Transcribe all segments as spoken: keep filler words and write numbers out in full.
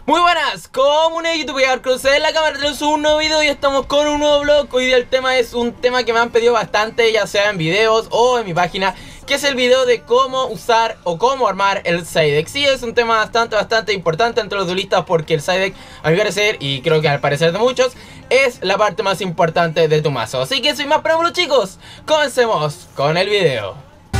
Muy buenas, comunidad de YouTube, crucé en la cámara, tenemos un nuevo video y estamos con un nuevo vlog. Hoy día el tema es un tema que me han pedido bastante, ya sea en videos o en mi página, que es el video de cómo usar o cómo armar el side deck. Sí, es un tema bastante, bastante importante entre los duelistas porque el side deck, a mi parecer, y creo que al parecer de muchos, es la parte más importante de tu mazo. Así que sin más preámbulos, chicos, comencemos con el video.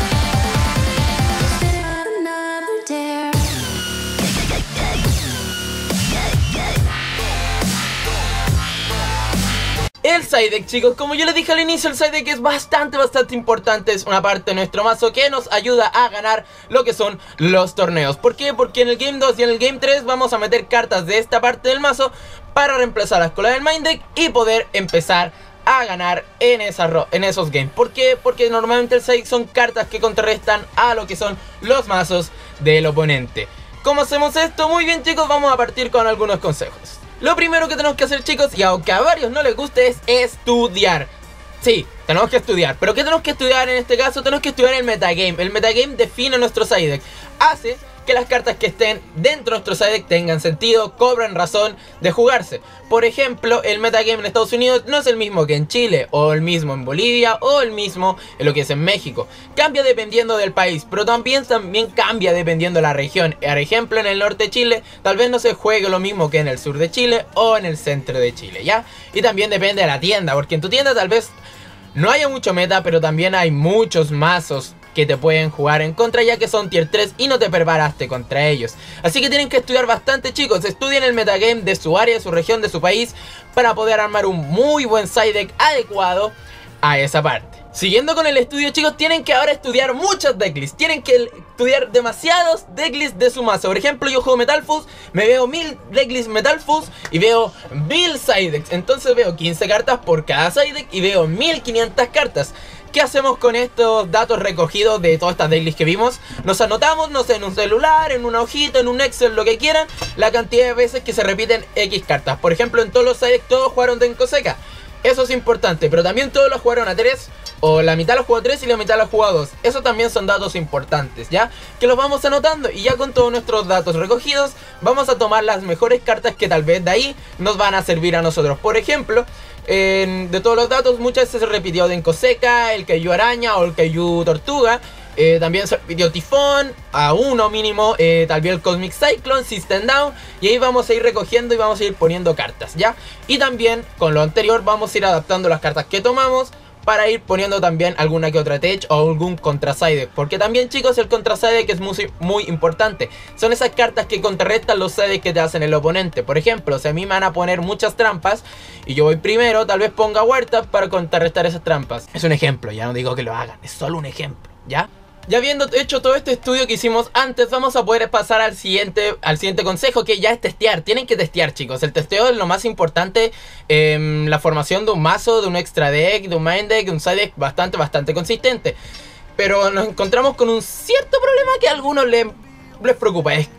El side deck, chicos, como yo les dije al inicio, el side deck es bastante, bastante importante. Es una parte de nuestro mazo que nos ayuda a ganar lo que son los torneos. ¿Por qué? Porque en el Game dos y en el Game tres vamos a meter cartas de esta parte del mazo para reemplazarlas con la del main deck y poder empezar a ganar en, esa en esos games. ¿Por qué? Porque normalmente el side deck son cartas que contrarrestan a lo que son los mazos del oponente. ¿Cómo hacemos esto? Muy bien, chicos, vamos a partir con algunos consejos. Lo primero que tenemos que hacer, chicos, y aunque a varios no les guste, es estudiar. Sí, tenemos que estudiar. ¿Pero qué tenemos que estudiar en este caso? Tenemos que estudiar el metagame. El metagame define nuestro side deck. Hace que las cartas que estén dentro de nuestro side deck tengan sentido, cobran razón de jugarse. Por ejemplo, el metagame en Estados Unidos no es el mismo que en Chile, o el mismo en Bolivia, o el mismo en lo que es en México. Cambia dependiendo del país, pero también, también cambia dependiendo de la región. Por ejemplo, en el norte de Chile, tal vez no se juegue lo mismo que en el sur de Chile, o en el centro de Chile, ¿ya? Y también depende de la tienda, porque en tu tienda tal vez no haya mucho meta, pero también hay muchos mazos que te pueden jugar en contra, ya que son tier tres y no te preparaste contra ellos. Así que tienen que estudiar bastante, chicos. Estudien el metagame de su área, de su región, de su país, para poder armar un muy buen side deck adecuado a esa parte. Siguiendo con el estudio, chicos, tienen que ahora estudiar muchas decklists. Tienen que estudiar demasiados decklists de su mazo. Por ejemplo, yo juego Metal Fuzz, me veo mil decklists Metal Fuzz y veo mil side decks. Entonces veo quince cartas por cada side deck y veo mil quinientas cartas. ¿Qué hacemos con estos datos recogidos de todas estas decklists que vimos? Nos anotamos, no sé, en un celular, en una hojita, en un Excel, lo que quieran, la cantidad de veces que se repiten X cartas. Por ejemplo, en todos los side decks todos jugaron Denko Seca. Eso es importante, pero también todos los jugaron a tres, o la mitad los jugó a tres y la mitad los jugó a dos. Eso también son datos importantes, ¿ya? Que los vamos anotando y ya con todos nuestros datos recogidos vamos a tomar las mejores cartas que tal vez de ahí nos van a servir a nosotros. Por ejemplo, eh, de todos los datos muchas veces se repitió Denko Seca, el Kaiju Araña o el Kaiju Tortuga. Eh, también se repitió Tifón, a uno mínimo, eh, también el Cosmic Cyclone, System Down. Y ahí vamos a ir recogiendo y vamos a ir poniendo cartas, ¿ya? Y también con lo anterior vamos a ir adaptando las cartas que tomamos para ir poniendo también alguna que otra tech o algún contra side deck. Porque también, chicos, el contra side deck es muy, muy importante. Son esas cartas que contrarrestan los side decks que te hacen el oponente. Por ejemplo, si a mí me van a poner muchas trampas y yo voy primero, tal vez ponga huertas para contrarrestar esas trampas. Es un ejemplo, ya no digo que lo hagan, es solo un ejemplo, ¿ya? Ya habiendo hecho todo este estudio que hicimos antes, vamos a poder pasar al siguiente, al siguiente consejo, que ya es testear. Tienen que testear, chicos. El testeo es lo más importante en la formación de un mazo, de un extra deck, de un main deck, de un side deck bastante, bastante consistente. Pero nos encontramos con un cierto problema que a algunos les, les preocupa. Es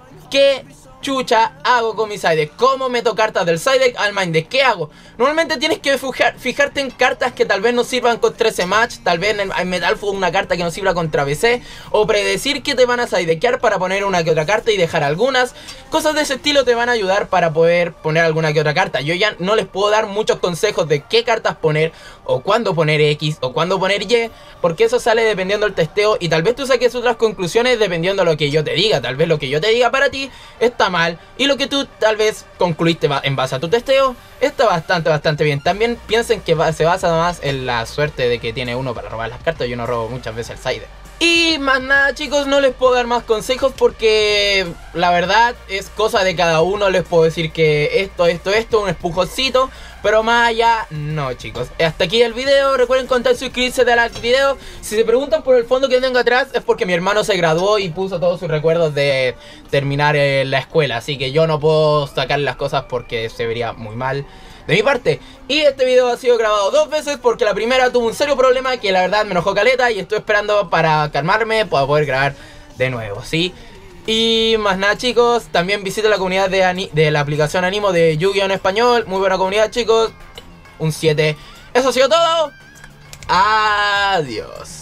que chucha hago con mi side deck, cómo meto cartas del side deck al main deck, ¿qué hago? Normalmente tienes que fijar, fijarte en cartas que tal vez no sirvan contra ese match, tal vez en, en Metal Fuzz una carta que no sirva contra B C, o predecir que te van a side deckear para poner una que otra carta y dejar algunas. Cosas de ese estilo te van a ayudar para poder poner alguna que otra carta. Yo ya no les puedo dar muchos consejos de qué cartas poner, o cuándo poner X, o cuándo poner Y, porque eso sale dependiendo del testeo, y tal vez tú saques otras conclusiones dependiendo de lo que yo te diga. Tal vez lo que yo te diga para ti está mal, y lo que tú tal vez concluiste en base a tu testeo está bastante, bastante bien. También piensen que se basa más en la suerte de que tiene uno para robar las cartas. Yo no robo muchas veces el side deck. Y más nada, chicos, no les puedo dar más consejos porque la verdad es cosa de cada uno. Les puedo decir que esto, esto, esto, un espujoncito, pero más allá, no, chicos. Hasta aquí el video. Recuerden contar, suscribirse, darle al video. Si se preguntan por el fondo que tengo atrás, es porque mi hermano se graduó y puso todos sus recuerdos de terminar eh, la escuela. Así que yo no puedo sacar las cosas porque se vería muy mal de mi parte. Y este video ha sido grabado dos veces porque la primera tuvo un serio problema que la verdad me enojó caleta y estoy esperando para calmarme para poder grabar de nuevo, ¿sí? Y más nada, chicos, también visiten la comunidad de, de la aplicación Animo de Yu-Gi-Oh en español. Muy buena comunidad, chicos. Un siete. Eso ha sido todo. Adiós.